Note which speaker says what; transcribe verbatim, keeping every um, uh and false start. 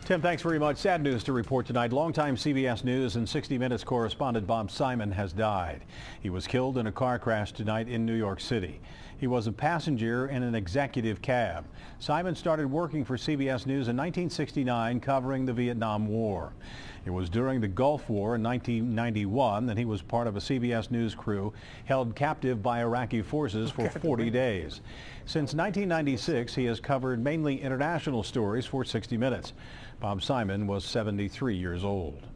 Speaker 1: Tim, thanks very much. Sad news to report tonight. Longtime C B S News and sixty minutes correspondent Bob Simon has died. He was killed in a car crash tonight in New York City. He was a passenger in an executive cab. Simon started working for C B S News in nineteen sixty-nine, covering the Vietnam War. It was during the Gulf War in nineteen ninety-one that he was part of a C B S News crew held captive by Iraqi forces for forty days. Since nineteen ninety-six, he has covered mainly international stories for sixty minutes. Bob Simon was seventy-three years old.